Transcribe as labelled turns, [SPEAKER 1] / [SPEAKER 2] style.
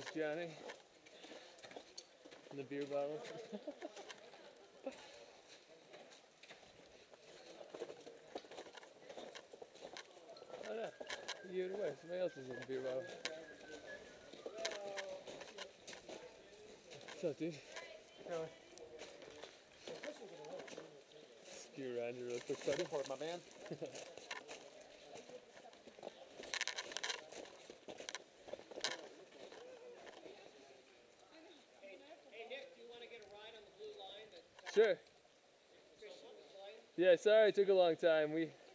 [SPEAKER 1] Johnny. And the beer bottle. Oh no, you gave it away. Somebody else is in the beer bottle. What's up, dude? Skew around you real quick, buddy.
[SPEAKER 2] For it, my man.
[SPEAKER 3] Hey Nick, do you want to get a ride on the blue line?
[SPEAKER 1] Sure. Yeah, sorry it took a long time. We